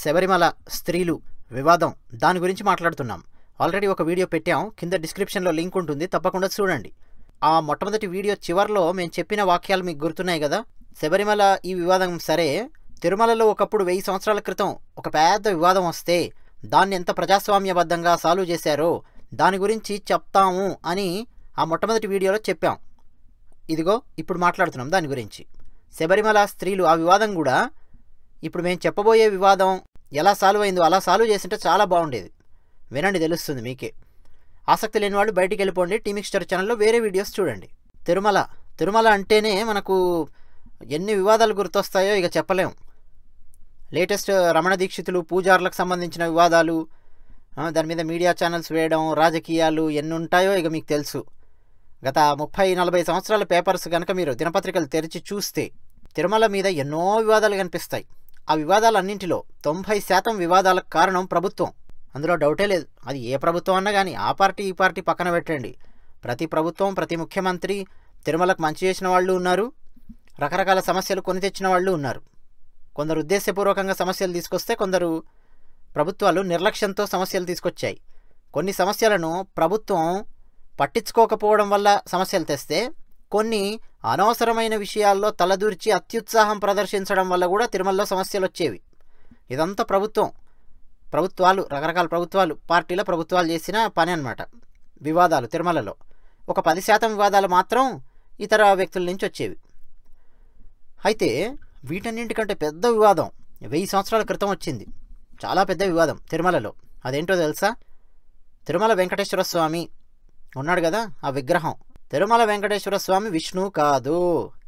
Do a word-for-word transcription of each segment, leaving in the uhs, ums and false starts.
శబరిమల స్త్రీలు వివాదం దాని గురించి మాట్లాడుతున్నాం. ఆల్రెడీ ఒక వీడియో పెట్టాం, కింద డిస్క్రిప్షన్లో లింక్ ఉంటుంది, తప్పకుండా చూడండి. ఆ మొట్టమొదటి వీడియో చివర్లో మేము చెప్పిన వాక్యాలు మీకు గుర్తున్నాయి కదా. శబరిమల ఈ వివాదం సరే, తిరుమలలో ఒకప్పుడు వెయ్యి సంవత్సరాల క్రితం ఒక పెద్ద వివాదం వస్తే దాన్ని ఎంత ప్రజాస్వామ్యబద్ధంగా సాల్వ్ చేశారో దాని గురించి చెప్తాము అని ఆ మొట్టమొదటి వీడియోలో చెప్పాం. ఇదిగో ఇప్పుడు మాట్లాడుతున్నాం దాని గురించి. శబరిమల స్త్రీలు ఆ వివాదం కూడా ఇప్పుడు మేము చెప్పబోయే వివాదం ఎలా సాల్వ్ అయిందో అలా సాల్వ్ చేసింటే చాలా బాగుండేది. వినండి, తెలుస్తుంది మీకే. ఆసక్తి లేని వాళ్ళు బయటికి వెళ్ళిపోండి, టీమిక్స్టర్ ఛానల్లో వేరే వీడియోస్ చూడండి. తిరుమల తిరుమల అంటేనే మనకు ఎన్ని వివాదాలు గుర్తొస్తాయో ఇక చెప్పలేం. లేటెస్ట్ రమణ దీక్షితులు పూజారులకు సంబంధించిన వివాదాలు, దాని మీద మీడియా ఛానల్స్ వేయడం, రాజకీయాలు ఎన్ని ఉంటాయో ఇక మీకు తెలుసు. గత ముప్పై నలభై సంవత్సరాల పేపర్స్ కనుక మీరు దినపత్రికలు తెరిచి చూస్తే తిరుమల మీద ఎన్నో వివాదాలు కనిపిస్తాయి. ఆ వివాదాలన్నింటిలో తొంభై శాతం వివాదాలకు కారణం ప్రభుత్వం, అందులో డౌటే లేదు. అది ఏ ప్రభుత్వం అన్నా కానీ, ఆ పార్టీ ఈ పార్టీ పక్కన పెట్టండి, ప్రతి ప్రభుత్వం ప్రతి ముఖ్యమంత్రి తిరుమలకు మంచి చేసిన వాళ్ళు ఉన్నారు, రకరకాల సమస్యలు కొని తెచ్చిన వాళ్ళు ఉన్నారు. కొందరు ఉద్దేశపూర్వకంగా సమస్యలు తీసుకొస్తే కొందరు ప్రభుత్వాలు నిర్లక్ష్యంతో సమస్యలు తీసుకొచ్చాయి. కొన్ని సమస్యలను ప్రభుత్వం పట్టించుకోకపోవడం వల్ల సమస్యలు తెస్తే, కొన్ని అనవసరమైన విషయాల్లో తలదూర్చి అత్యుత్సాహం ప్రదర్శించడం వల్ల కూడా తిరుమలలో సమస్యలు వచ్చేవి. ఇదంతా ప్రభుత్వం ప్రభుత్వాలు రకరకాల ప్రభుత్వాలు పార్టీల ప్రభుత్వాలు చేసిన పని అన్నమాట. వివాదాలు తిరుమలలో ఒక పది శాతం వివాదాలు మాత్రం ఇతర వ్యక్తుల నుంచి వచ్చేవి. అయితే వీటన్నింటికంటే పెద్ద వివాదం వెయ్యి సంవత్సరాల క్రితం వచ్చింది. చాలా పెద్ద వివాదం తిరుమలలో. అదేంటో తెలుసా? తిరుమల వెంకటేశ్వర స్వామి ఉన్నాడు కదా, ఆ విగ్రహం. తిరుమల వెంకటేశ్వర స్వామి విష్ణు కాదు,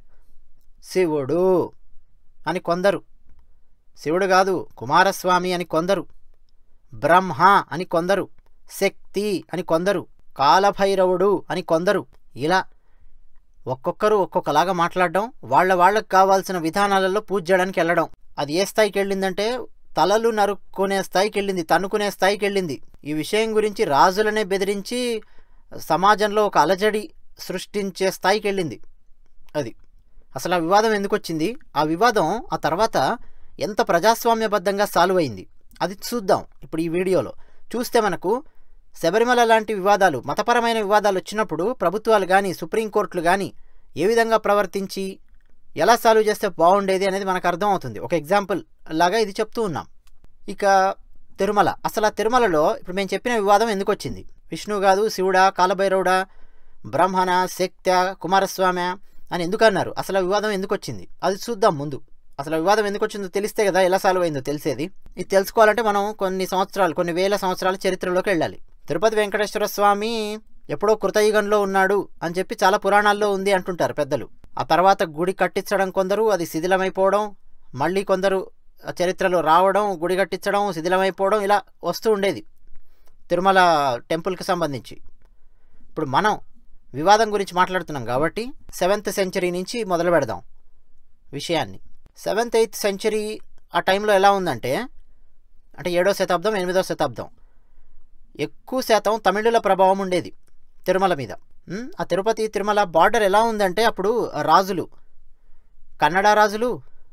శివుడు అని కొందరు, శివుడు కాదు కుమారస్వామి అని కొందరు, బ్రహ్మ అని కొందరు, శక్తి అని కొందరు, కాలభైరవుడు అని కొందరు. ఇలా ఒక్కొక్కరు ఒక్కొక్కలాగా మాట్లాడడం, వాళ్ళ వాళ్ళకు కావాల్సిన విధానాలలో పూజ చేయడానికి వెళ్ళడం. అది ఏ స్థాయికి వెళ్ళిందంటే తలలు నరుక్కునే స్థాయికి వెళ్ళింది, తన్నుకునే స్థాయికి వెళ్ళింది. ఈ విషయం గురించి రాజులనే బెదిరించి సమాజంలో ఒక అలజడి సృష్టించే స్థాయికి వెళ్ళింది. అది అసలు ఆ వివాదం ఎందుకు వచ్చింది, ఆ వివాదం ఆ తర్వాత ఎంత ప్రజాస్వామ్యబద్ధంగా సాల్వ్ అయింది అది చూద్దాం ఇప్పుడు ఈ వీడియోలో. చూస్తే మనకు శబరిమల లాంటి వివాదాలు, మతపరమైన వివాదాలు వచ్చినప్పుడు ప్రభుత్వాలు కానీ సుప్రీంకోర్టులు కానీ ఏ విధంగా ప్రవర్తించి ఎలా సాల్వ్ చేస్తే బాగుండేది అనేది మనకు అర్థం అవుతుంది. ఒక ఎగ్జాంపుల్ లాగా ఇది చెప్తూ ఉన్నాం. ఇక తిరుమల, అసలు ఆ తిరుమలలో ఇప్పుడు మేము చెప్పిన వివాదం ఎందుకు వచ్చింది? విష్ణు కాదు శివుడా, కాలభైరవుడా, బ్రహ్మణ, శక్త, కుమారస్వామి అని ఎందుకు అన్నారు? అసలు వివాదం ఎందుకు వచ్చింది అది చూద్దాం ముందు. అసలు వివాదం ఎందుకు వచ్చిందో తెలిస్తే కదా ఎలా సాల్వ్ అయిందో తెలిసేది. ఇది తెలుసుకోవాలంటే మనం కొన్ని సంవత్సరాలు, కొన్ని వేల సంవత్సరాల చరిత్రలోకి వెళ్ళాలి. తిరుపతి వెంకటేశ్వర స్వామి ఎప్పుడో కృతయుగంలో ఉన్నాడు అని చెప్పి చాలా పురాణాల్లో ఉంది అంటుంటారు పెద్దలు. ఆ తర్వాత గుడి కట్టించడం కొందరు, అది శిథిలమైపోవడం, మళ్ళీ కొందరు చరిత్రలో రావడం, గుడి కట్టించడం, శిథిలమైపోవడం, ఇలా వస్తూ ఉండేది తిరుమల టెంపుల్కి సంబంధించి. ఇప్పుడు మనం వివాదం గురించి మాట్లాడుతున్నాం కాబట్టి సెవెంత్ సెంచరీ నుంచి మొదలు పెడదాం విషయాన్ని. సెవెంత్ ఎయిత్ సెంచరీ ఆ టైంలో ఎలా ఉందంటే, అంటే ఏడో శతాబ్దం ఎనిమిదో శతాబ్దం, ఎక్కువ శాతం తమిళుల ప్రభావం ఉండేది తిరుమల మీద. ఆ తిరుపతి తిరుమల బార్డర్ ఎలా ఉందంటే, అప్పుడు రాజులు, కన్నడ రాజులు,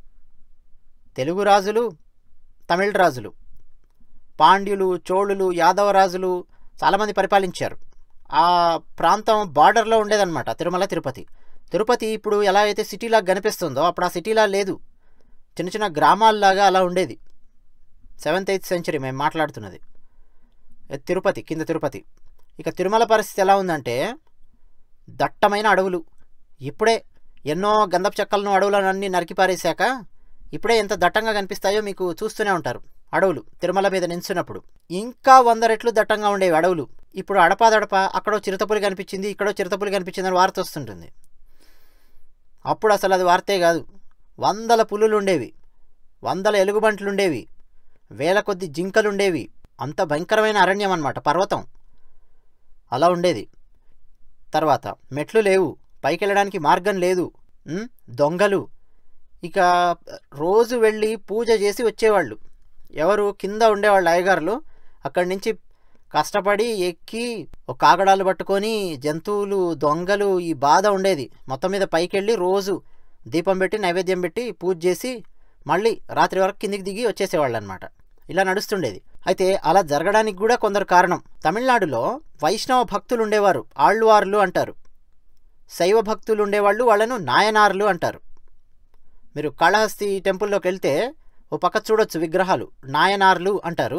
తెలుగు రాజులు, తమిళ రాజులు, పాండ్యులు, చోళులు, యాదవ రాజులు చాలామంది పరిపాలించారు. ఆ ప్రాంతం బార్డర్లో ఉండేదన్నమాట తిరుమల తిరుపతి. తిరుపతి ఇప్పుడు ఎలా అయితే సిటీలాగా కనిపిస్తుందో అప్పుడు ఆ సిటీలా లేదు, చిన్న చిన్న గ్రామాల్లాగా అలా ఉండేది. సెవెంత్ ఎయిత్ సెంచరీ మేము మాట్లాడుతున్నది తిరుపతి, కింద తిరుపతి. ఇక తిరుమల పరిస్థితి ఎలా ఉందంటే దట్టమైన అడవులు. ఇప్పుడే ఎన్నో గంధపు చెక్కలను అడవులను అన్నీ నరికిపారేశాక ఇప్పుడే ఎంత దట్టంగా కనిపిస్తాయో మీకు చూస్తూనే ఉంటారు అడవులు. తిరుమల మీద నించున్నప్పుడు ఇంకా వంద రెట్లు దట్టంగా ఉండేవి అడవులు. ఇప్పుడు అడపాదడప అక్కడో చిరుతపులి కనిపించింది, ఇక్కడో చిరుతపులి కనిపించింది అని వార్త వస్తుంటుంది. అప్పుడు అసలు అది వార్తే కాదు, వందల పులులు ఉండేవి, వందల ఎలుగుబంట్లు ఉండేవి, వేల కొద్ది జింకలు ఉండేవి. అంత భయంకరమైన అరణ్యం అన్నమాట, పర్వతం అలా ఉండేది. తర్వాత మెట్లు లేవు, పైకి వెళ్ళడానికి మార్గం లేదు, దొంగలు. ఇక రోజు వెళ్ళి పూజ చేసి వచ్చేవాళ్ళు ఎవరు? కింద ఉండేవాళ్ళు అయ్యగారులు. అక్కడి నుంచి కష్టపడి ఎక్కి ఒక కాగడాలు పట్టుకొని జంతువులు, దొంగలు, ఈ బాధ ఉండేది. మొత్తం మీద పైకి వెళ్ళి రోజు దీపం పెట్టి నైవేద్యం పెట్టి పూజ చేసి మళ్ళీ రాత్రి వరకు కిందికి దిగి వచ్చేసేవాళ్ళు అనమాట. ఇలా నడుస్తుండేది. అయితే అలా జరగడానికి కూడా కొందరు కారణం. తమిళనాడులో వైష్ణవ భక్తులు ఉండేవారు, ఆళ్వార్లు అంటారు. శైవ భక్తులు ఉండేవాళ్ళు, వాళ్ళను నాయనార్లు అంటారు. మీరు కాళహస్తి టెంపుల్లోకి వెళ్తే ఓ పక్క చూడొచ్చు విగ్రహాలు, నాయనార్లు అంటారు.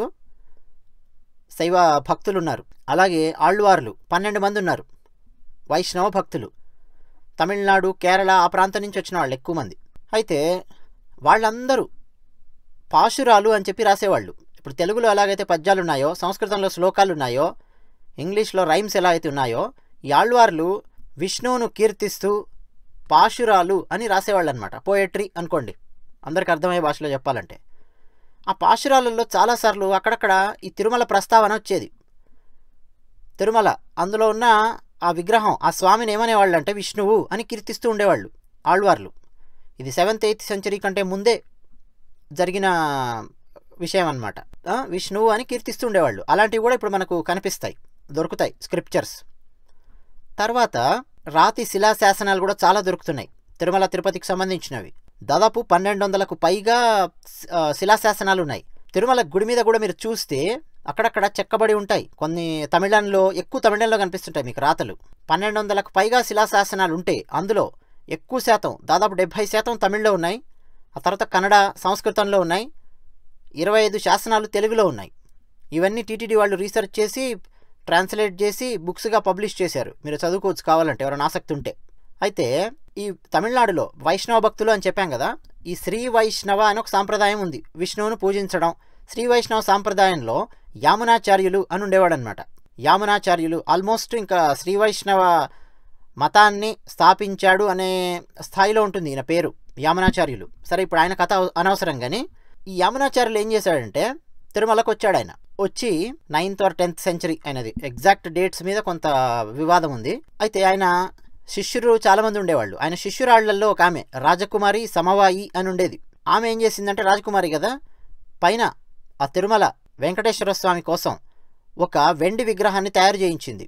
శైవ భక్తులు ఉన్నారు. అలాగే ఆళ్వార్లు పన్నెండు మంది ఉన్నారు, వైష్ణవ భక్తులు. తమిళనాడు, కేరళ ఆ ప్రాంతం నుంచి వచ్చిన వాళ్ళు ఎక్కువ మంది. అయితే వాళ్ళందరూ పాశురాలు అని చెప్పి రాసేవాళ్ళు. ఇప్పుడు తెలుగులో ఎలాగైతే పద్యాలు ఉన్నాయో, సంస్కృతంలో శ్లోకాలు ఉన్నాయో, ఇంగ్లీష్లో రైమ్స్ ఎలా అయితే ఉన్నాయో, ఈ ఆళ్వార్లు విష్ణువును కీర్తిస్తూ పాశురాలు అని రాసేవాళ్ళు అనమాట. పోయట్రీ అనుకోండి, అందరికి అర్థమయ్యే భాషలో చెప్పాలంటే. ఆ పాశురాలలో చాలాసార్లు అక్కడక్కడ ఈ తిరుమల ప్రస్తావన వచ్చేది. తిరుమల అందులో ఉన్న ఆ విగ్రహం, ఆ స్వామిని ఏమనేవాళ్ళు అంటే విష్ణువు అని కీర్తిస్తూ ఉండేవాళ్ళు ఆళ్వార్లు. ఇది సెవెంత్ ఎయిత్ సెంచరీ కంటే ముందే జరిగిన విషయం అన్నమాట. విష్ణువు అని కీర్తిస్తూ ఉండేవాళ్ళు. అలాంటివి కూడా ఇప్పుడు మనకు కనిపిస్తాయి, దొరుకుతాయి స్క్రిప్చర్స్. తర్వాత రాతి శిలాశాసనాలు కూడా చాలా దొరుకుతున్నాయి తిరుమల తిరుపతికి సంబంధించినవి. దాదాపు పన్నెండు వందలకు పైగా శిలాశాసనాలు ఉన్నాయి. తిరుమల గుడి మీద కూడా మీరు చూస్తే అక్కడక్కడ చెక్కబడి ఉంటాయి. కొన్ని తమిళంలో, ఎక్కువ తమిళంలో కనిపిస్తుంటాయి మీకు రాతలు. పన్నెండు వందలకు పైగా శిలాశాసనాలు ఉంటే అందులో ఎక్కువ శాతం, దాదాపు డెబ్భై శాతం తమిళ్లో ఉన్నాయి. ఆ తర్వాత కన్నడ, సంస్కృతంలో ఉన్నాయి. ఇరవై ఐదు శాసనాలు తెలుగులో ఉన్నాయి. ఇవన్నీ టీటీడీ వాళ్ళు రీసెర్చ్ చేసి ట్రాన్స్లేట్ చేసి బుక్స్గా పబ్లిష్ చేశారు. మీరు చదువుకోవచ్చు కావాలంటే ఎవరైనా ఆసక్తి ఉంటే. అయితే ఈ తమిళనాడులో వైష్ణవ భక్తులు అని చెప్పాం కదా, ఈ శ్రీ వైష్ణవ అని ఒక సాంప్రదాయం ఉంది, విష్ణువును పూజించడం. శ్రీ వైష్ణవ సాంప్రదాయంలో యామునాచార్యులు అని ఉండేవాడు అనమాట. యామునాచార్యులు ఆల్మోస్ట్ ఇంకా శ్రీ వైష్ణవ మతాన్ని స్థాపించాడు అనే స్థాయిలో ఉంటుంది ఈయన పేరు, యామునాచార్యులు. సరే, ఇప్పుడు ఆయన కథ అనవసరం. కానీ ఈ యామునాచార్యులు ఏం చేశాడంటే తిరుమలకు వచ్చాడు. ఆయన వచ్చి నైన్త్ ఆర్ టెన్త్ సెంచరీ అయినది, ఎగ్జాక్ట్ డేట్స్ మీద కొంత వివాదం ఉంది. అయితే ఆయన శిష్యులు చాలామంది ఉండేవాళ్ళు. ఆయన శిష్యురాళ్లలో ఒక ఆమె రాజకుమారి సమవాయి అని ఉండేది. ఆమె ఏం చేసిందంటే, రాజకుమారి కదా, పైన ఆ తిరుమల వెంకటేశ్వర స్వామి కోసం ఒక వెండి విగ్రహాన్ని తయారు చేయించింది.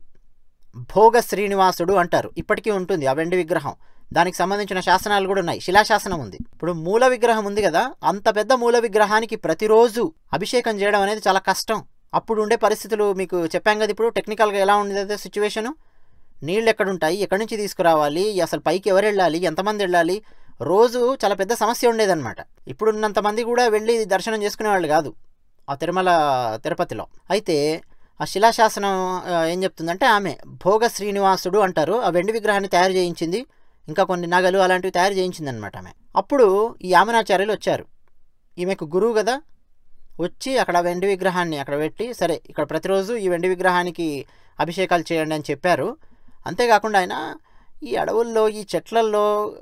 భోగ శ్రీనివాసుడు అంటారు, ఇప్పటికీ ఉంటుంది ఆ వెండి విగ్రహం. దానికి సంబంధించిన శాసనాలు కూడా ఉన్నాయి, శిలాశాసనం ఉంది. ఇప్పుడు మూల విగ్రహం ఉంది కదా, అంత పెద్ద మూల విగ్రహానికి ప్రతిరోజు అభిషేకం చేయడం అనేది చాలా కష్టం. అప్పుడు ఉండే పరిస్థితులు మీకు చెప్పాం కదా. ఇప్పుడు టెక్నికల్గా ఎలా ఉండేది సిచ్యువేషను, నీళ్ళు ఎక్కడుంటాయి, ఎక్కడి నుంచి తీసుకురావాలి, అసలు పైకి ఎవరు వెళ్ళాలి, ఎంతమంది వెళ్ళాలి, రోజు చాలా పెద్ద సమస్య ఉండేదన్నమాట. ఇప్పుడున్నంతమంది కూడా వెళ్ళి దర్శనం చేసుకునేవాళ్ళు కాదు ఆ తిరుమల తిరుపతిలో. అయితే ఆ శిలాశాసనం ఏం చెప్తుందంటే, ఆమె భోగ శ్రీనివాసుడు అంటారు, ఆ వెండి విగ్రహాన్ని తయారు చేయించింది, ఇంకా కొన్ని నగలు అలాంటివి తయారు చేయించింది అనమాట ఆమె. అప్పుడు ఈ యామునాచార్యులు వచ్చారు, ఈమెకు గురువు కదా, వచ్చి అక్కడ వెండి విగ్రహాన్ని అక్కడ పెట్టి, సరే ఇక్కడ ప్రతిరోజు ఈ వెండి విగ్రహానికి అభిషేకాలు చేయండి అని చెప్పారు. అంతేకాకుండా ఆయన ఈ అడవుల్లో, ఈ చెట్లల్లో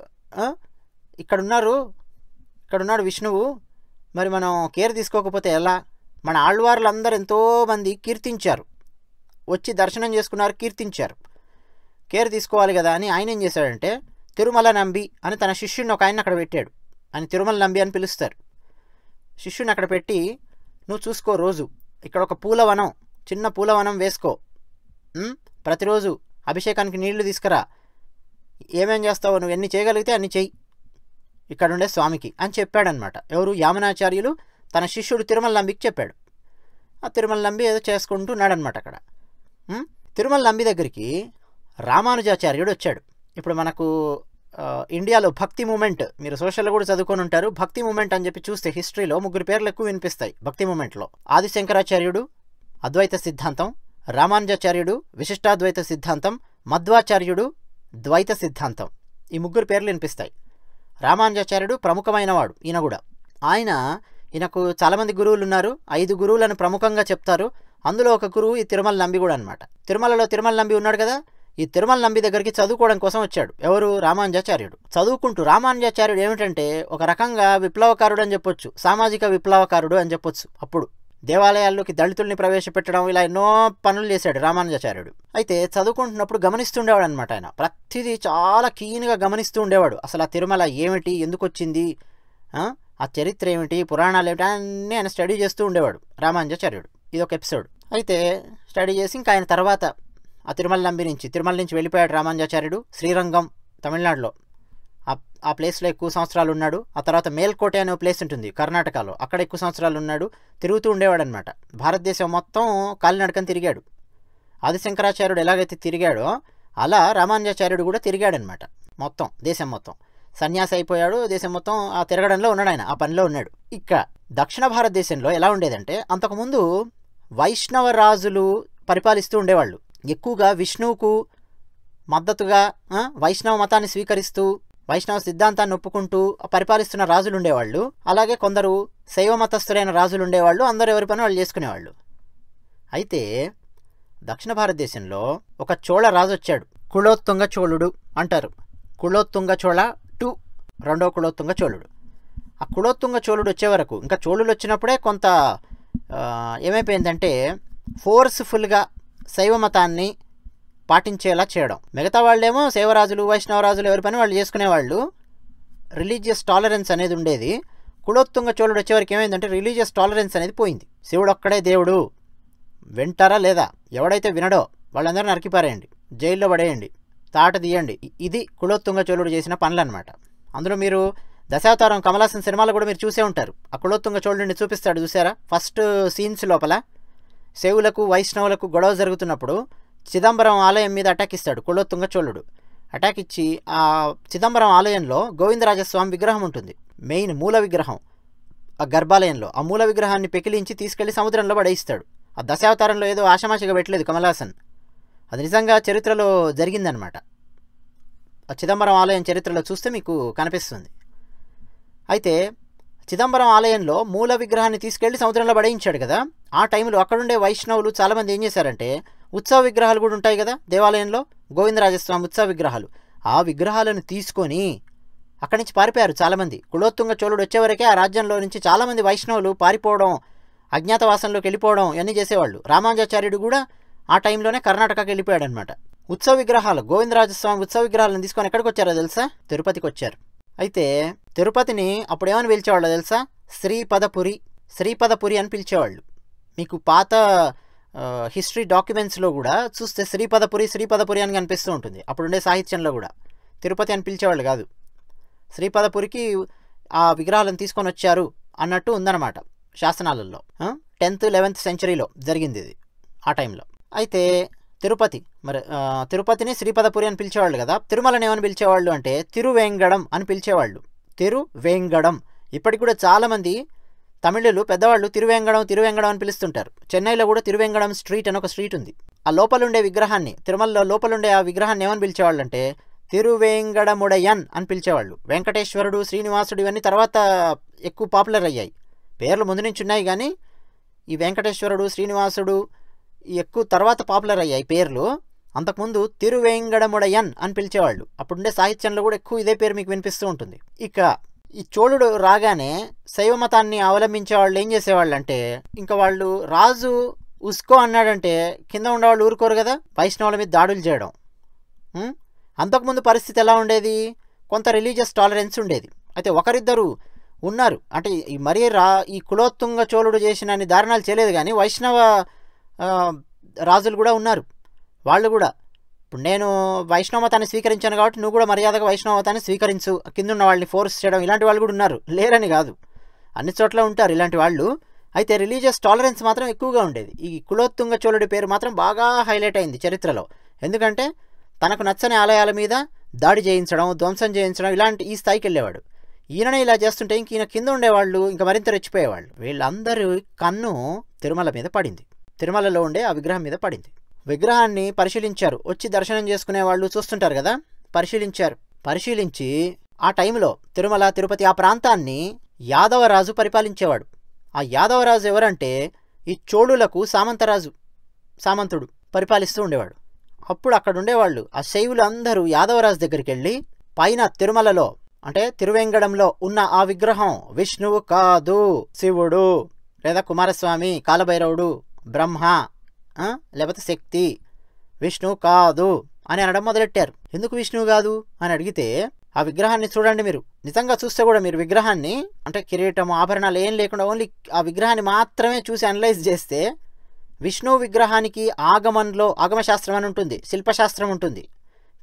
ఇక్కడున్నారు ఇక్కడున్నాడు విష్ణువు, మరి మనం కేర్ తీసుకోకపోతే ఎలా? మన ఆళ్వార్లు అందరూ ఎంతోమంది కీర్తించారు, వచ్చి దర్శనం చేసుకున్నారు, కీర్తించారు, కేర్ తీసుకోవాలి కదా అని ఆయన ఏం చేశాడంటే, తిరుమల నంబి అని తన శిష్యుడిని ఒక ఆయన అక్కడ పెట్టాడు. ఆయన తిరుమల నంబి అని పిలుస్తారు. శిష్యుని అక్కడ పెట్టి, నువ్వు చూసుకో, రోజు ఇక్కడ ఒక పూలవనం, చిన్న పూలవనం వేసుకో, ప్రతిరోజు అభిషేకానికి నీళ్లు తీసుకురా, ఏమేం చేస్తావో నువ్వు ఎన్ని చేయగలిగితే అన్ని చెయ్యి ఇక్కడుండే స్వామికి అని చెప్పాడనమాట. ఎవరు? యామునాచార్యులు తన శిష్యుడు తిరుమల నంబికి చెప్పాడు. ఆ తిరుమల నంబి ఏదో చేసుకుంటూ ఉన్నాడనమాట అక్కడ. తిరుమల నంబి దగ్గరికి రామానుజాచార్యుడు వచ్చాడు. ఇప్పుడు మనకు ఇండియాలో భక్తి మూమెంట్, మీరు సోషల్లో కూడా చదువుకొని ఉంటారు, భక్తి మూమెంట్ అని చెప్పి చూస్తే హిస్టరీలో ముగ్గురు పేర్లు ఎక్కువ వినిపిస్తాయి భక్తి మూమెంట్లో. ఆదిశంకరాచార్యుడు అద్వైత సిద్ధాంతం, రామానుజాచార్యుడు విశిష్టాద్వైత సిద్ధాంతం, మధ్వాచార్యుడు ద్వైత సిద్ధాంతం, ఈ ముగ్గురు పేర్లు వినిపిస్తాయి. రామానుజాచార్యుడు ప్రముఖమైనవాడు. ఈయన కూడా ఆయన ఈయనకు చాలామంది గురువులు ఉన్నారు, ఐదు గురువులను ప్రముఖంగా చెప్తారు. అందులో ఒక గురువు ఈ తిరుమల నంబి కూడా అనమాట. తిరుమలలో తిరుమల నంబి ఉన్నాడు కదా, ఈ తిరుమల నంబి దగ్గరికి చదువుకోవడం కోసం వచ్చాడు. ఎవరు? రామానుజాచార్యుడు. చదువుకుంటూ రామానుజాచార్యుడు ఏమిటంటే ఒక రకంగా విప్లవకారుడు అని చెప్పొచ్చు, సామాజిక విప్లవకారుడు అని చెప్పొచ్చు. అప్పుడు దేవాలయాల్లోకి దళితుల్ని ప్రవేశపెట్టడం, ఇలా ఎన్నో పనులు చేశాడు రామానుజాచార్యుడు. అయితే చదువుకుంటున్నప్పుడు గమనిస్తుండేవాడు అనమాట. ఆయన ప్రతిదీ చాలా కీన్గా గమనిస్తూ ఉండేవాడు. అసలు ఆ తిరుమల ఏమిటి, ఎందుకు వచ్చింది, ఆ చరిత్ర ఏమిటి, పురాణాలు ఏమిటి అన్నీ ఆయన స్టడీ చేస్తూ ఉండేవాడు రామానుజాచార్యుడు. ఇది ఒక ఎపిసోడ్. అయితే స్టడీ చేసి ఇంకా ఆయన తర్వాత ఆ తిరుమల నంబి నుంచి తిరుమల నుంచి వెళ్ళిపోయాడు రామానుజాచార్యుడు శ్రీరంగం, తమిళనాడులో. ఆ ప్లేస్లో ఎక్కువ సంవత్సరాలు ఉన్నాడు. ఆ తర్వాత మేల్కోటె అనే ప్లేస్ ఉంటుంది కర్ణాటకలో, అక్కడ ఎక్కువ సంవత్సరాలు ఉన్నాడు. తిరుగుతూ ఉండేవాడు అనమాట. భారతదేశం మొత్తం కాలినడకని తిరిగాడు. ఆదిశంకరాచార్యుడు ఎలాగైతే తిరిగాడో అలా రామానుజాచార్యుడు కూడా తిరిగాడనమాట. మొత్తం దేశం మొత్తం సన్యాసి అయిపోయాడు. దేశం మొత్తం ఆ తిరగడంలో ఉన్నాడు, ఆయన ఆ పనిలో ఉన్నాడు. ఇక దక్షిణ భారతదేశంలో ఎలా ఉండేదంటే అంతకుముందు వైష్ణవ రాజులు పరిపాలిస్తూ ఉండేవాళ్ళు. ఎక్కువగా విష్ణువుకు మద్దతుగా వైష్ణవ మతాన్ని స్వీకరిస్తూ వైష్ణవ సిద్ధాంతాన్ని ఒప్పుకుంటూ పరిపాలిస్తున్న రాజులు ఉండేవాళ్ళు. అలాగే కొందరు శైవ మతస్థులైన రాజులు ఉండేవాళ్ళు. అందరూ ఎవరి పని వాళ్ళు చేసుకునేవాళ్ళు. అయితే దక్షిణ భారతదేశంలో ఒక చోళ రాజు వచ్చాడు. కులోత్తుంగ చోళుడు అంటారు. కులోత్తుంగ చోళ టూ రెండో కులోత్తుంగ చోళుడు. ఆ కులోత్తుంగ చోళుడు వచ్చే వరకు, ఇంకా చోళులు వచ్చినప్పుడే కొంత ఏమైపోయిందంటే ఫోర్స్ఫుల్గా శైవ మతాన్ని పాటించేలా చేయడం. మిగతా వాళ్ళేమో శైవరాజులు వైష్ణవరాజులు ఎవరి పని వాళ్ళు చేసుకునేవాళ్ళు. రిలీజియస్ టాలరెన్స్ అనేది ఉండేది. కులోత్తుంగ చోళుడు వచ్చేవరకు ఏమైందంటే రిలీజియస్ టాలరెన్స్ అనేది పోయింది. శివుడు ఒక్కడే దేవుడు, వింటారా లేదా? ఎవడైతే వినడో వాళ్ళందరూ నరికిపారేయండి, జైల్లో పడేయండి, తాట తీయండి. ఇది కులోత్తుంగ చోళుడు చేసిన పనులు అనమాట. అందులో మీరు దశావతారం కమలాసన్ సినిమాలో కూడా మీరు చూసే ఉంటారు. ఆ కులోత్తుంగ చోళుడిని చూపిస్తాడు చూసారా? ఫస్ట్ సీన్స్ లోపల శైవులకు వైష్ణవులకు గొడవ జరుగుతున్నప్పుడు చిదంబరం ఆలయం మీద అటాక్ ఇస్తాడు కులోత్తుంగ చోళుడు. అటాక్ ఇచ్చి ఆ చిదంబరం ఆలయంలో గోవిందరాజస్వామి విగ్రహం ఉంటుంది, మెయిన్ మూల విగ్రహం. ఆ గర్భాలయంలో ఆ మూల విగ్రహాన్ని పెకిలించి తీసుకెళ్లి సముద్రంలో పడేయిస్తాడు. ఆ దశావతారంలో ఏదో ఆషామాషిగా పెట్టలేదు కమలాసన్, అది నిజంగా చరిత్రలో జరిగిందనమాట. ఆ చిదంబరం ఆలయం చరిత్రలో చూస్తే మీకు కనిపిస్తుంది. అయితే చిదంబరం ఆలయంలో మూల విగ్రహాన్ని తీసుకెళ్లి సముద్రంలో పడేయించాడు కదా. ఆ టైంలో అక్కడుండే వైష్ణవులు చాలామంది ఏం చేశారంటే ఉత్సవ విగ్రహాలు కూడా ఉంటాయి కదా దేవాలయంలో, గోవిందరాజస్వామి ఉత్సవ విగ్రహాలు, ఆ విగ్రహాలను తీసుకొని అక్కడి నుంచి పారిపోయారు చాలామంది. కులోత్తుంగ చోళుడు వచ్చేవరకే ఆ రాజ్యంలో నుంచి చాలామంది వైష్ణవులు పారిపోవడం, అజ్ఞాతవాసంలోకి వెళ్ళిపోవడం ఇవన్నీ చేసేవాళ్ళు. రామానుజాచార్యుడు కూడా ఆ టైంలోనే కర్ణాటకకి వెళ్ళిపోయాడు అనమాట. ఉత్సవ విగ్రహాలు, గోవిందరాజస్వామి ఉత్సవ విగ్రహాలను తీసుకొని ఎక్కడికి వచ్చారో తెలుసా? తిరుపతికి వచ్చారు. అయితే తిరుపతిని అప్పుడు ఏమని పిలిచేవాళ్ళు తెలుసా? శ్రీపదపురి, శ్రీపదపురి అని పిలిచేవాళ్ళు. మీకు పాత హిస్టరీ డాక్యుమెంట్స్లో కూడా చూస్తే శ్రీపదపురి శ్రీపదపురి అని కనిపిస్తూ ఉంటుంది. అప్పుడుండే సాహిత్యంలో కూడా తిరుపతి అని పిలిచేవాళ్ళు కాదు. శ్రీపదపురికి ఆ విగ్రహాలను తీసుకొని వచ్చారు అన్నట్టు ఉందన్నమాట శాసనాలలో. టెన్త్ లెవెన్త్ సెంచరీలో జరిగింది ఇది ఆ టైంలో. అయితే తిరుపతి మరి తిరుపతిని శ్రీపదపురి అని పిలిచేవాళ్ళు కదా. తిరుమలని ఏమని పిలిచేవాళ్ళు అంటే తిరువేంగడం అని పిలిచేవాళ్ళు. తిరువేంగడం. ఇప్పటికి కూడా చాలామంది తమిళులు పెద్దవాళ్ళు తిరువేంగడం తిరువేంగడం అని పిలుస్తుంటారు. చెన్నైలో కూడా తిరువేంగడం స్ట్రీట్ అని ఒక స్ట్రీట్ ఉంది. ఆ లోపలుండే విగ్రహాన్ని, తిరుమలలో లోపలుండే ఆ విగ్రహాన్ని ఏమని పిలిచేవాళ్ళు అంటే తిరువేంగడముడయన్ అని పిలిచేవాళ్ళు. వెంకటేశ్వరుడు, శ్రీనివాసుడు ఇవన్నీ తర్వాత ఎక్కువ పాపులర్ అయ్యాయి. పేర్లు ముందు నుంచి ఉన్నాయి కానీ ఈ వెంకటేశ్వరుడు, శ్రీనివాసుడు ఎక్కువ తర్వాత పాపులర్ అయ్యాయి పేర్లు. అంతకుముందు తిరువేంగడముడయన్ అని పిలిచేవాళ్ళు. అప్పుడుండే సాహిత్యంలో కూడా ఎక్కువ ఇదే పేరు మీకు వినిపిస్తూ ఉంటుంది. ఇక ఈ చోళుడు రాగానే శైవ మతాన్ని అవలంబించే వాళ్ళు ఏం చేసేవాళ్ళు అంటే, ఇంకా వాళ్ళు రాజు ఉస్కో అన్నాడంటే కింద ఉండేవాళ్ళు ఊరుకోరు కదా, వైష్ణవుల మీద దాడులు చేయడం. అంతకుముందు పరిస్థితి ఎలా ఉండేది? కొంత రిలీజియస్ టాలరెన్స్ ఉండేది. అయితే ఒకరిద్దరు ఉన్నారు అంటే మరీ రా ఈ కులోత్తుంగ చోళుడు చేసిన అన్ని దారుణాలు చేయలేదు కానీ వైష్ణవ రాజులు కూడా ఉన్నారు. వాళ్ళు కూడా ఇప్పుడు నేను వైష్ణవ మతాన్ని స్వీకరించాను కాబట్టి నువ్వు కూడా మర్యాదగా వైష్ణవ మతాన్ని స్వీకరించు, కింద ఉన్న వాళ్ళని ఫోర్స్ చేయడం, ఇలాంటి వాళ్ళు కూడా ఉన్నారు. లేరని కాదు, అన్ని చోట్ల ఉంటారు ఇలాంటి వాళ్ళు. అయితే రిలీజియస్ టాలరెన్స్ మాత్రం ఎక్కువగా ఉండేది. ఈ కులోత్తుంగ చోళుడి పేరు మాత్రం బాగా హైలైట్ అయింది చరిత్రలో. ఎందుకంటే తనకు నచ్చని ఆలయాల మీద దాడి చేయించడం, ధ్వంసం చేయించడం, ఇలాంటి ఈ స్థాయికి వెళ్ళేవాడు. ఈయననే ఇలా చేస్తుంటే ఇంక ఈయన కింద ఉండేవాళ్ళు ఇంకా మరింత రెచ్చిపోయేవాళ్ళు. వీళ్ళందరూ కన్ను తిరుమల మీద పడింది, తిరుమలలో ఉండే ఆ విగ్రహం మీద పడింది. విగ్రహాన్ని పరిశీలించారు. వచ్చి దర్శనం చేసుకునే వాళ్ళు చూస్తుంటారు కదా, పరిశీలించారు. పరిశీలించి ఆ టైంలో తిరుమల, తిరుపతి ఆ ప్రాంతాన్ని యాదవరాజు పరిపాలించేవాడు. ఆ యాదవరాజు ఎవరంటే ఈ చోళులకు సామంతరాజు, సామంతుడు పరిపాలిస్తూ ఉండేవాడు. అప్పుడు అక్కడ ఉండేవాళ్ళు ఆ శైవులు అందరూ యాదవరాజు దగ్గరికి వెళ్ళి పైన తిరుమలలో అంటే తిరువేంగడంలో ఉన్న ఆ విగ్రహం విష్ణువు కాదు, శివుడు లేదా కుమారస్వామి, కాలభైరవుడు, బ్రహ్మ లేకపోతే శక్తి, విష్ణువు కాదు అని అనడం మొదలెట్టారు. ఎందుకు విష్ణువు కాదు అని అడిగితే ఆ విగ్రహాన్ని చూడండి మీరు, నిజంగా చూస్తే కూడా మీరు విగ్రహాన్ని అంటే కిరీటం, ఆభరణాలు ఏం లేకుండా ఓన్లీ ఆ విగ్రహాన్ని మాత్రమే చూసి అనలైజ్ చేస్తే విష్ణువు విగ్రహానికి ఆగమంలో ఆగమశాస్త్రం అని ఉంటుంది, శిల్పశాస్త్రం ఉంటుంది,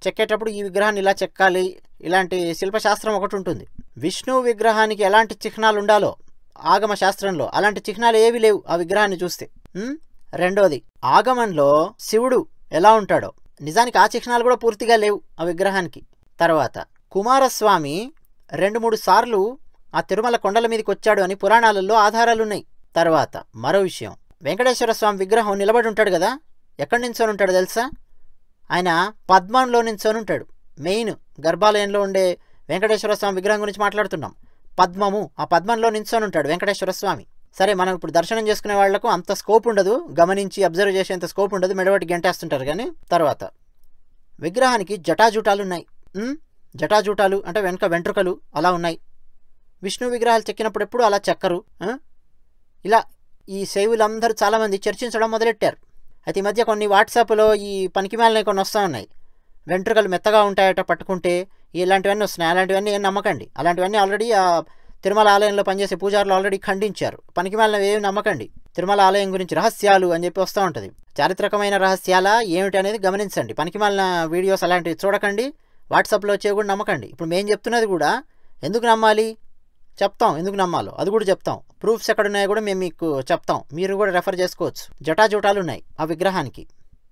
చెక్కేటప్పుడు ఈ విగ్రహాన్ని ఇలా చెక్కాలి, ఇలాంటి శిల్పశాస్త్రం ఒకటి ఉంటుంది. విష్ణు విగ్రహానికి ఎలాంటి చిహ్నాలు ఉండాలో ఆగమ శాస్త్రంలో అలాంటి చిహ్నాలు ఏవి లేవు ఆ విగ్రహాన్ని చూస్తే. రెండోది, ఆగమంలో శివుడు ఎలా ఉంటాడో నిజానికి ఆ చిహ్నాలు కూడా పూర్తిగా లేవు ఆ విగ్రహానికి. తర్వాత కుమారస్వామి రెండు మూడు సార్లు ఆ తిరుమల కొండల మీదకి వచ్చాడు అని పురాణాలలో ఆధారాలున్నాయి. తర్వాత మరో విషయం, వెంకటేశ్వర స్వామి విగ్రహం నిలబడి ఉంటాడు కదా, ఎక్కడి నించొని ఉంటాడు తెలుసా? ఆయన పద్మంలో నించొని ఉంటాడు. మెయిన్ గర్భాలయంలో ఉండే వెంకటేశ్వర స్వామి విగ్రహం గురించి మాట్లాడుతున్నాం. పద్మము, ఆ పద్మంలో నించొని ఉంటాడు వెంకటేశ్వర స్వామి. సరే, మనం ఇప్పుడు దర్శనం చేసుకునే వాళ్లకు అంత స్కోప్ ఉండదు, గమనించి అబ్జర్వ్ చేసేంత స్కోప్ ఉండదు, మెడబట్టి గంటేస్తుంటారు. కానీ తర్వాత విగ్రహానికి జటాజూటాలు ఉన్నాయి. జటాజూటాలు అంటే వెనక వెంట్రుకలు అలా ఉన్నాయి. విష్ణు విగ్రహాలు చెక్కినప్పుడు ఎప్పుడు అలా చెక్కరు. ఇలా ఈ శైవులందరూ చాలామంది చర్చించడం మొదలెట్టారు. అయితే ఈ మధ్య కొన్ని వాట్సాప్లో ఈ పనికిమాలినవి కొన్ని వస్తూ ఉన్నాయి. వెంట్రుకలు మెత్తగా ఉంటాయట పట్టుకుంటే, ఇలాంటివన్నీ వస్తున్నాయి. అలాంటివన్నీ ఏం నమ్మకండి. అలాంటివన్నీ ఆల్రెడీ ఆ తిరుమల ఆలయంలో పనిచేసే పూజారులు ఆల్రెడీ ఖండించారు. పనికిమాలినవి ఏమి నమ్మకండి. తిరుమల ఆలయం గురించి రహస్యాలు అని చెప్పి వస్తూ ఉంటుంది. చారిత్రకమైన రహస్యాల ఏమిటి అనేది గమనించండి. పనికిమాలిన వీడియోస్ అలాంటివి చూడకండి. వాట్సాప్లో వచ్చేవి కూడా నమ్మకండి. ఇప్పుడు మేము చెప్తున్నది కూడా ఎందుకు నమ్మాలి చెప్తాం, ఎందుకు నమ్మాలో అది కూడా చెప్తాం. ప్రూఫ్స్ ఎక్కడున్నాయో కూడా మేము మీకు చెప్తాం, మీరు కూడా రెఫర్ చేసుకోవచ్చు. జటాజూటాలు ఉన్నాయి ఆ విగ్రహానికి.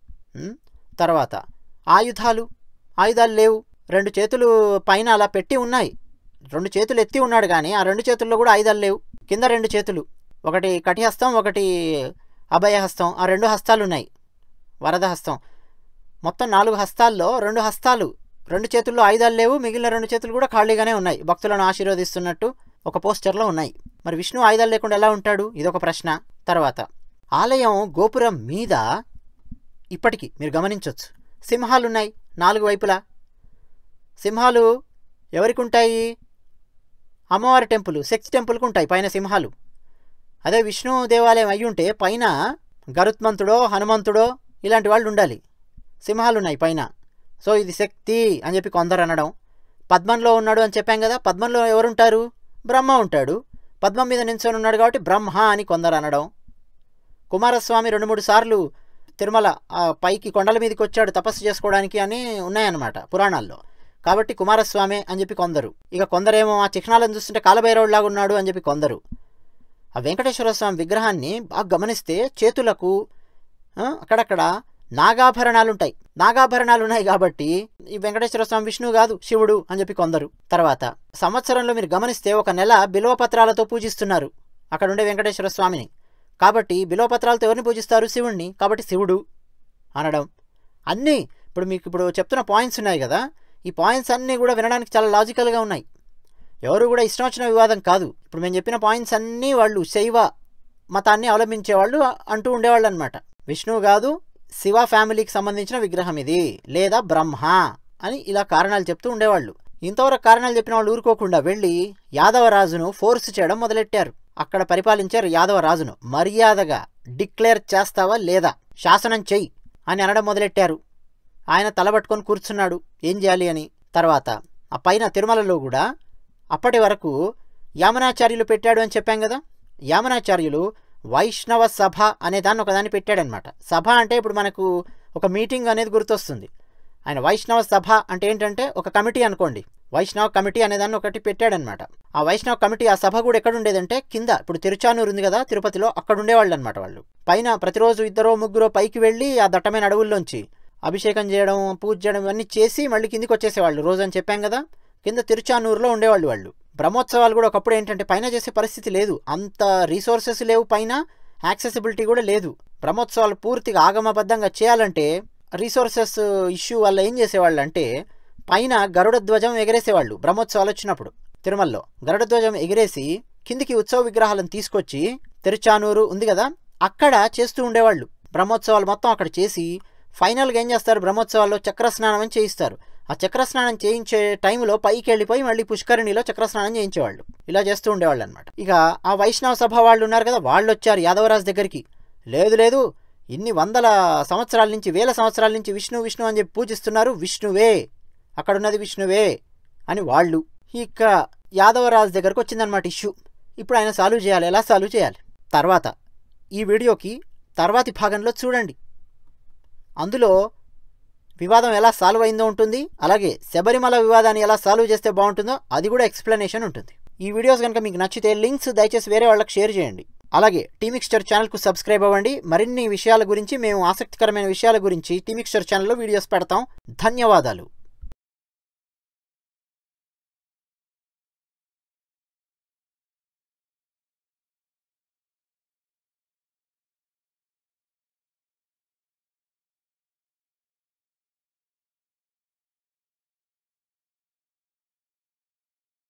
తర్వాత ఆయుధాలు ఆయుధాలు లేవు. రెండు చేతులు పైన అలా పెట్టి ఉన్నాయి. రెండు చేతులు ఎత్తి ఉన్నాడు కానీ ఆ రెండు చేతుల్లో కూడా ఆయుధాలు లేవు. కింద రెండు చేతులు, ఒకటి కటిహస్తం, ఒకటి అభయహస్తం, ఆ రెండు హస్తాలు ఉన్నాయి. వరద హస్తం, మొత్తం నాలుగు హస్తాల్లో రెండు హస్తాలు, రెండు చేతుల్లో ఆయుధాలు లేవు. మిగిలిన రెండు చేతులు కూడా ఖాళీగానే ఉన్నాయి, భక్తులను ఆశీర్వదిస్తున్నట్టు ఒక పోస్టర్లో ఉన్నాయి. మరి విష్ణు ఆయుధాలు లేకుండా ఎలా ఉంటాడు? ఇదొక ప్రశ్న. తర్వాత ఆలయం గోపురం మీద ఇప్పటికీ మీరు గమనించవచ్చు సింహాలు ఉన్నాయి నాలుగు వైపులా. సింహాలు ఎవరికి ఉంటాయి? అమ్మవారి టెంపుల్, శక్తి టెంపుల్కి ఉంటాయి పైన సింహాలు. అదే విష్ణు దేవాలయం అయ్యి ఉంటే పైన గరుత్మంతుడో హనుమంతుడో ఇలాంటి వాళ్ళు ఉండాలి. సింహాలు ఉన్నాయి పైన. సో ఇది శక్తి అని చెప్పి కొందరు అనడం. పద్మంలో ఉన్నాడు అని చెప్పాం కదా, పద్మంలో ఎవరుంటారు? బ్రహ్మ ఉంటాడు. పద్మం మీద నించొని ఉన్నాడు కాబట్టి బ్రహ్మ అని కొందరు అనడం. కుమారస్వామి రెండు మూడు సార్లు తిరుమల పైకి కొండల మీదకి వచ్చాడు తపస్సు చేసుకోవడానికి అని ఉన్నాయన్నమాట పురాణాల్లో. కాబట్టి కుమారస్వామి అని చెప్పి కొందరు. ఇక కొందరేమో ఆ చిహ్నాలను చూస్తుంటే కాలభైరవుడిలాగా ఉన్నాడు అని చెప్పి కొందరు. ఆ వెంకటేశ్వర స్వామి విగ్రహాన్ని బాగా గమనిస్తే చేతులకు అక్కడక్కడ నాగాభరణాలు ఉంటాయి. నాగాభరణాలు ఉన్నాయి కాబట్టి ఈ వెంకటేశ్వర స్వామి విష్ణువు కాదు శివుడు అని చెప్పి కొందరు. తర్వాత సంవత్సరంలో మీరు గమనిస్తే ఒక నెల బిల్వపత్రాలతో పూజిస్తున్నారు అక్కడ ఉండే వెంకటేశ్వర స్వామిని. కాబట్టి బిల్వపత్రాలతో ఎవరిని పూజిస్తారు? శివుణ్ణి. కాబట్టి శివుడు అనడం. అన్నీ ఇప్పుడు మీకు ఇప్పుడు చెప్తున్న పాయింట్స్ ఉన్నాయి కదా, ఈ పాయింట్స్ అన్నీ కూడా వినడానికి చాలా లాజికల్గా ఉన్నాయి. ఎవరు కూడా ఇష్టం వచ్చిన వివాదం కాదు. ఇప్పుడు మేము చెప్పిన పాయింట్స్ అన్నీ వాళ్ళు శైవ మతాన్ని అవలంబించేవాళ్ళు అంటూ ఉండేవాళ్ళు అనమాట. విష్ణువు కాదు శివ ఫ్యామిలీకి సంబంధించిన విగ్రహం ఇది, లేదా బ్రహ్మ అని ఇలా కారణాలు చెప్తూ ఉండేవాళ్ళు. ఇంతవరకు కారణాలు చెప్పిన వాళ్ళు ఊరుకోకుండా వెళ్ళి యాదవరాజును ఫోర్స్ చేయడం మొదలెట్టారు. అక్కడ పరిపాలించారు యాదవరాజును. మర్యాదగా డిక్లేర్ చేస్తావా లేదా, శాసనం చెయ్యి అని అనడం మొదలెట్టారు. ఆయన తలబట్టుకొని కూర్చున్నాడు ఏం చేయాలి అని. తర్వాత ఆ పైన తిరుమలలో కూడా అప్పటి వరకు యామనాచార్యులు పెట్టాడు అని చెప్పాం కదా, యామనాచార్యులు వైష్ణవ సభ అనే దాన్ని ఒకదాన్ని పెట్టాడనమాట. సభ అంటే ఇప్పుడు మనకు ఒక మీటింగ్ అనేది గుర్తొస్తుంది. ఆయన వైష్ణవ సభ అంటే ఏంటంటే ఒక కమిటీ అనుకోండి, వైష్ణవ కమిటీ అనేదాన్ని ఒకటి పెట్టాడనమాట. ఆ వైష్ణవ కమిటీ ఆ సభ కూడా ఎక్కడ ఉండేదంటే కింద, ఇప్పుడు తిరుచానూరు ఉంది కదా తిరుపతిలో, అక్కడ ఉండేవాళ్ళు అనమాట. వాళ్ళు పైన ప్రతిరోజు ఇద్దరో ముగ్గురో పైకి వెళ్ళి ఆ దట్టమైన అడవుల్లోంచి అభిషేకం చేయడం, పూజ చేయడం ఇవన్నీ చేసి మళ్ళీ కిందికి వచ్చేసేవాళ్ళు రోజు అని చెప్పాం కదా. కింద తిరుచానూరులో ఉండేవాళ్ళు వాళ్ళు. బ్రహ్మోత్సవాలు కూడా ఒకప్పుడు ఏంటంటే పైన చేసే పరిస్థితి లేదు, అంత రీసోర్సెస్ లేవు, పైన యాక్సెసిబిలిటీ కూడా లేదు. బ్రహ్మోత్సవాలు పూర్తిగా ఆగమబద్ధంగా చేయాలంటే రీసోర్సెస్ ఇష్యూ వల్ల ఏం చేసేవాళ్ళు అంటే పైన గరుడ ధ్వజం ఎగరేసేవాళ్ళు. బ్రహ్మోత్సవాలు వచ్చినప్పుడు తిరుమలలో గరుడ ధ్వజం ఎగిరేసి కిందికి ఉత్సవ విగ్రహాలను తీసుకొచ్చి తిరుచానూరు ఉంది కదా అక్కడ చేస్తూ ఉండేవాళ్ళు. బ్రహ్మోత్సవాలు మొత్తం అక్కడ చేసి ఫైనల్గా ఏం చేస్తారు, బ్రహ్మోత్సవాల్లో చక్రస్నానం అని చేయిస్తారు. ఆ చక్రస్నానం చేయించే టైంలో పైకి వెళ్ళిపోయి మళ్ళీ పుష్కరిణిలో చక్రస్నానం చేయించేవాళ్ళు. ఇలా చేస్తూ ఉండేవాళ్ళు అనమాట. ఇక ఆ వైష్ణవ సభ వాళ్ళు ఉన్నారు కదా, వాళ్ళు వచ్చారు యాదవరాజు దగ్గరికి. లేదు లేదు ఇన్ని వందల సంవత్సరాల నుంచి వేల సంవత్సరాల నుంచి విష్ణు విష్ణు అని చెప్పి పూజిస్తున్నారు, విష్ణువే అక్కడున్నది విష్ణువే అని వాళ్ళు. ఇక యాదవరాజు దగ్గరకు వచ్చిందనమాట ఇష్యూ. ఇప్పుడు ఆయన సాల్వ్ చేయాలి. ఎలా సాల్వ్ చేయాలి తర్వాత ఈ వీడియోకి తర్వాతి భాగంలో చూడండి. అందులో వివాదం ఎలా సాల్వ్ అయిందో ఉంటుంది, అలాగే శబరిమల వివాదాన్ని ఎలా సాల్వ్ చేస్తే బాగుంటుందో అది కూడా ఎక్స్ప్లెనేషన్ ఉంటుంది. ఈ వీడియోస్ కనుక మీకు నచ్చితే లింక్స్ దయచేసి వేరే వాళ్ళకి షేర్ చేయండి. అలాగే టీమిక్స్చర్ ఛానల్కు సబ్స్క్రైబ్ అవ్వండి. మరిన్ని విషయాల గురించి, మేము ఆసక్తికరమైన విషయాల గురించి టీమిక్స్చర్ ఛానల్లో వీడియోస్ పెడతాం. ధన్యవాదాలు.